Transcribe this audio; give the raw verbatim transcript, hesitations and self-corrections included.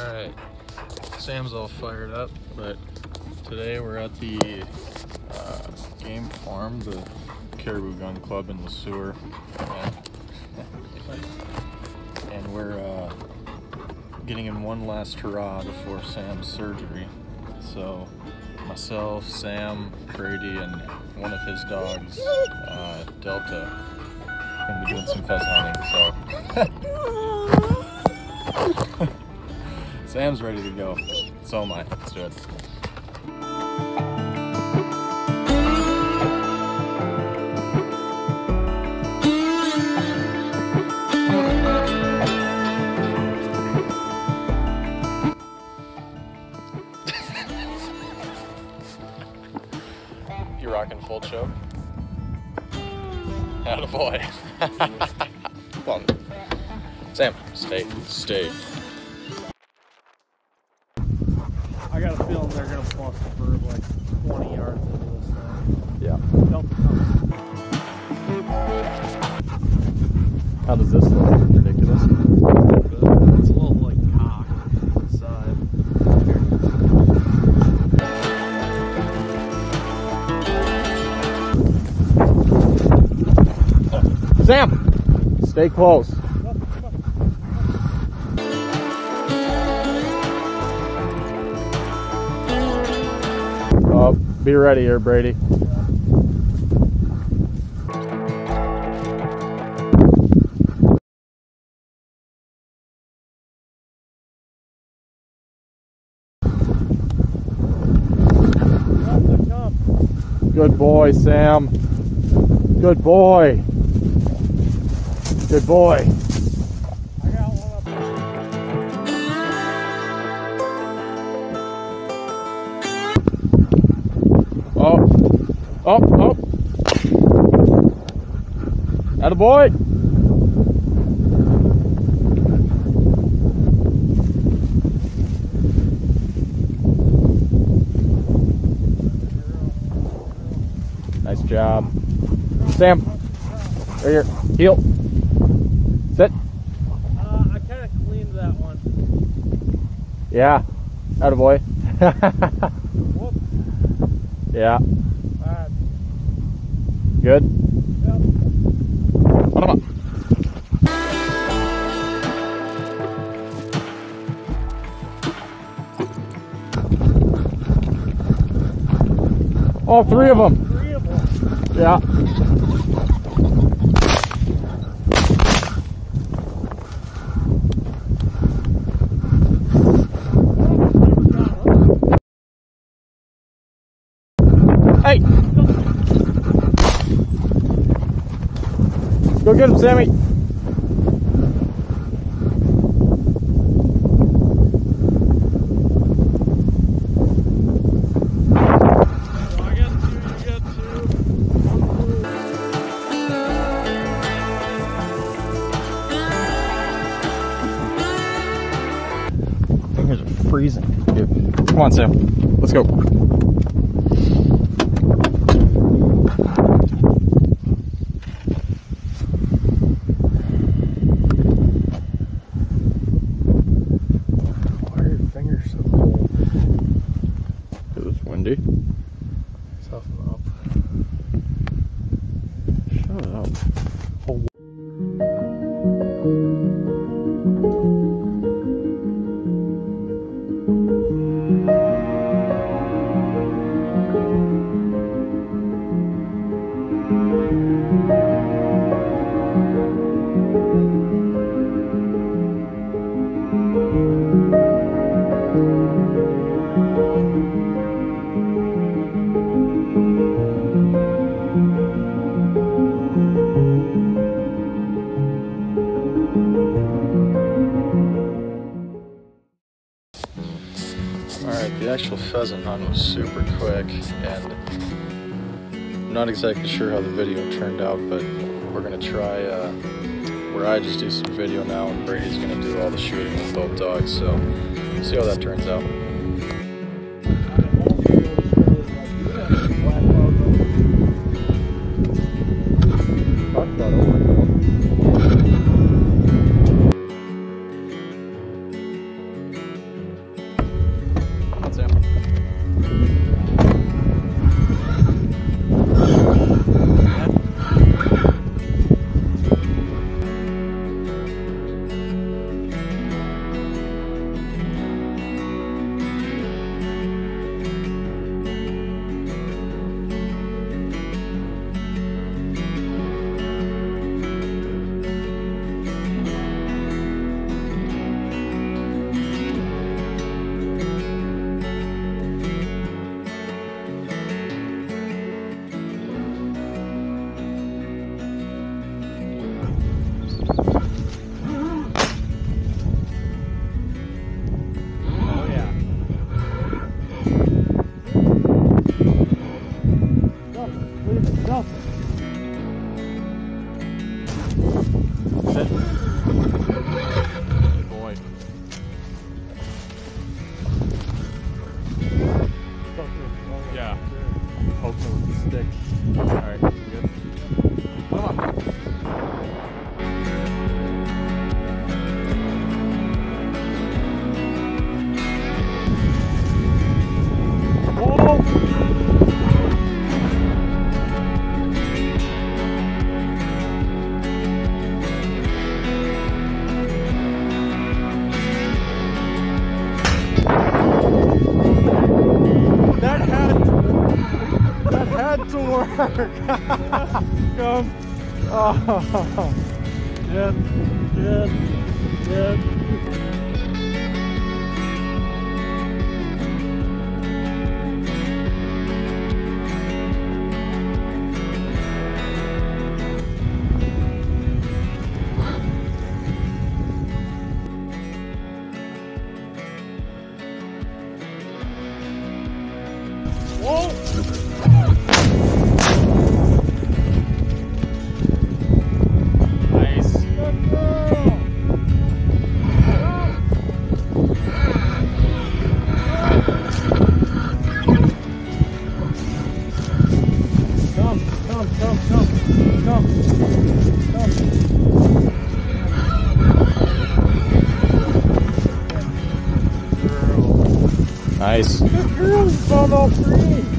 Alright, Sam's all fired up, but today we're at the uh, game farm, the Caribou Gun Club in the sewer, and, and we're uh, getting in one last hurrah before Sam's surgery. So myself, Sam, Brady, and one of his dogs, uh, Delta, gonna be doing some pheasant hunting. So Sam's ready to go. So am I. Let's do it. You rocking full choke? Attaboy. Come on. Sam, stay, stay. I got a feeling they're gonna bust the bird like twenty yards into this thing. Yeah. Delta coming. How does this look? Ridiculous. It's a little like cocked to the side. Sam, stay close. Oh, be ready here, Brady. Good boy, Sam. Good boy. Good boy. I got one up there. Oh, oh, oh. Attaboy. Nice job. Sam, right here, heel. Sit. Uh, I kind of cleaned that one. Yeah, attaboy. Whoop. Yeah. Bad. Good. Yep. Put him up. All three of them. Three of them. Yeah. Hey! Go get him, Sammy! So I got two, you got two. Fingers are freezing. Dude. Come on, Sam. Let's go. Windy. Toughen up. Shut up. Oh. Alright, the actual pheasant hunt was super quick, and I'm not exactly sure how the video turned out, but we're going to try uh, where I just do some video now and Brady's going to do all the shooting with both dogs, so we'll see how that turns out. Talk about overkill. Come. Oh. Good. Good. Good. Whoa! Nice. Good girl. Come, come, come, come, come, come. Nice. Good girl, you found all three.